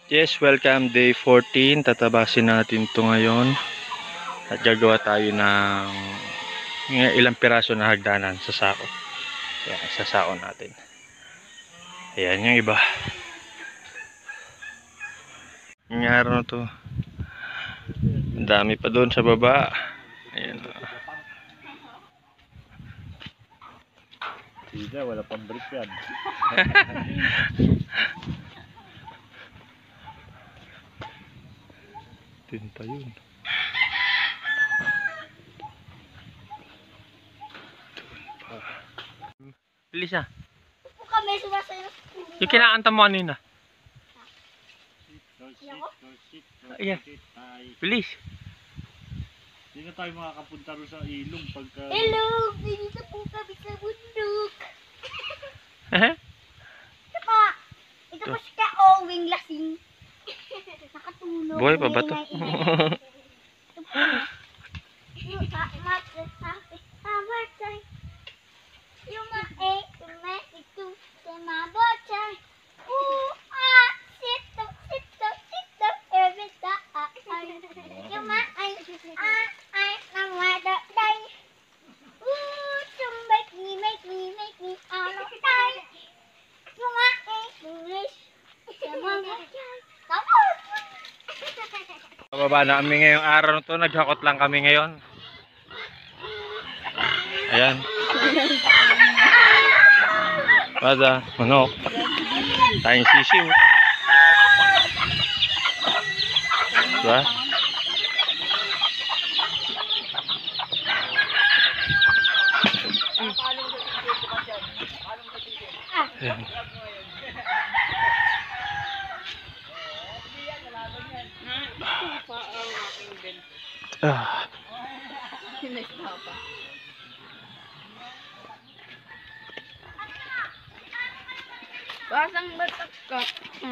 Yes, welcome day 14. Tatabasin natin to ngayon. At gagawa tayo ng ilang piraso na hagdanan sa sako. Ayan, sa sako natin. Ayan yung iba. Yung araw na to. Ang dami pa doon sa baba. Ayan. Sida, wala pang brick yan. Din pa yun. Bilis ah. Upo kami, sumasayo. Yung kinakanta mo kanina. Ayan. Bilis. Hindi na tayo makakapunta rin sa ilog pagka... Hello! Dito po kami sa bundok. Ito pa. Ito po si Ka-Owing lasing. Nakatulog. Buhay pa ba to? Bababa na kami ngayong araw na to. Naghakot lang kami ngayon. Ayan. Bada, manok. Tayong sisiw. Diba? Ayan. Basang batak ka.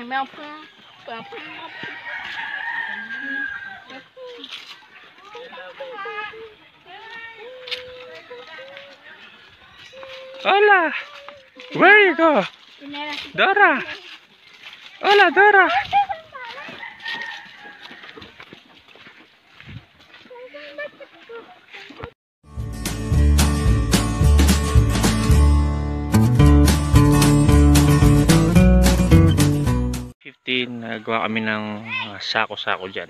Hola! Where you go? Dora! Hola, Dora! Nagawa kami ng sako-sako dyan.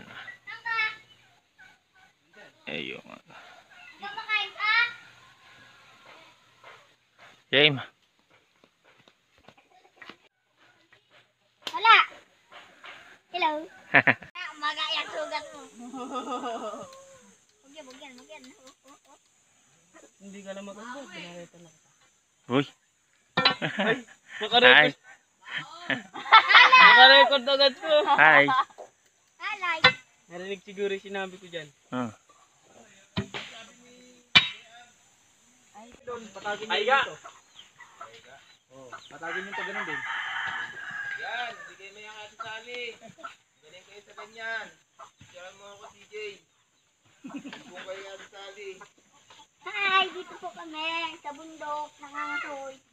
Ayun. Game. Wala. Hello. Umaga yung sugat mo. Bugyan. Hindi ka na matanda, pinarita na kita. Uy. Ay, nakarecord. Nakarecord agad ko. Hi. Alay. Narinig siguro yung sinabi ko dyan. Ay, doon, patagin nyo Aiga! dito. Oh, patagin nyo ito, ganun din. Yan, hindi kayo may ang ating sali. Galing kayo sa ganyan. Siyaran mo ako, CJ. Kung kayo ang ating sali. Hi, dito po kami sa bundok, nangangasoy.